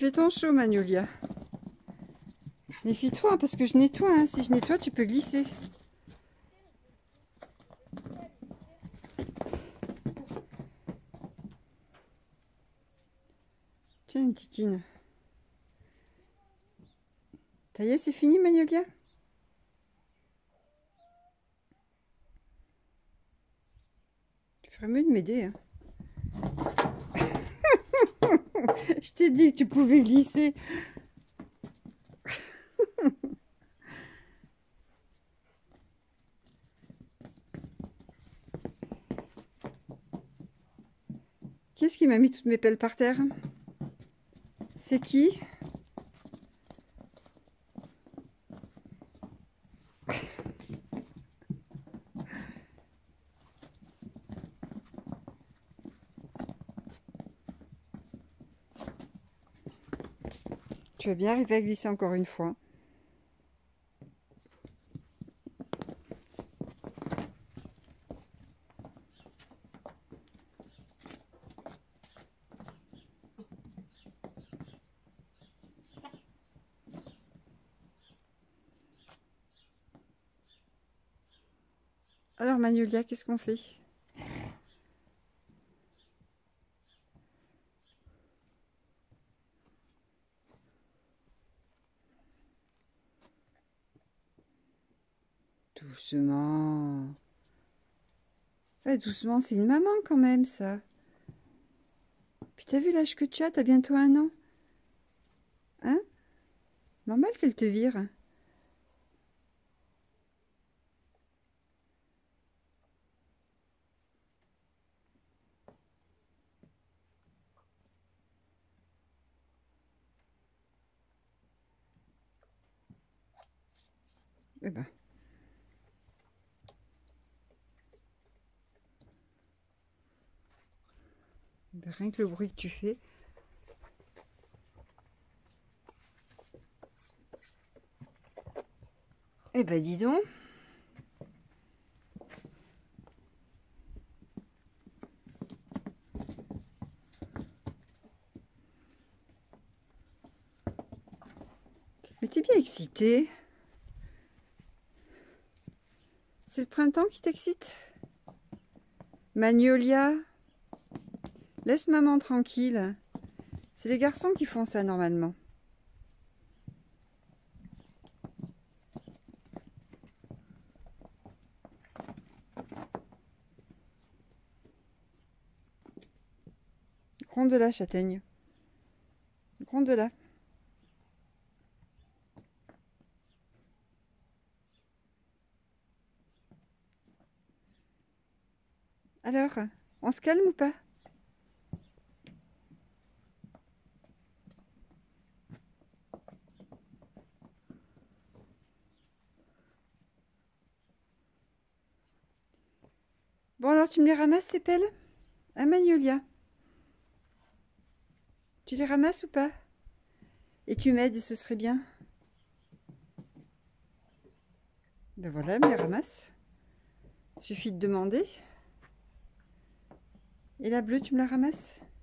fais ton show, Magnolia. Méfie-toi, parce que je nettoie. Hein. Si je nettoie, tu peux glisser. Tiens, une titine. Ça y est, c'est fini, Magnolia? Tu ferais mieux de m'aider. Hein. Je t'ai dit que tu pouvais glisser. Qu'est-ce qui m'a mis toutes mes pelles par terre? C'est qui? Tu vas bien arriver à glisser encore une fois. Alors Magnolia, qu'est-ce qu'on fait? Doucement. Ouais, doucement, c'est une maman quand même, ça. Puis t'as vu l'âge que tu as? T'as bientôt 1 an. Hein? Normal qu'elle te vire. Eh ben. Rien que le bruit que tu fais. Eh ben dis donc. Mais t'es bien excitée. C'est le printemps qui t'excite? Magnolia, laisse maman tranquille. C'est les garçons qui font ça normalement. Gronde là, châtaigne. Gronde là. Alors, on se calme ou pas? Bon alors, tu me les ramasses ces pelles? Hein, Magnolia? Tu les ramasses ou pas? Et tu m'aides, ce serait bien. Ben voilà, elle me les ramasse. Suffit de demander. Et la bleue, tu me la ramasses?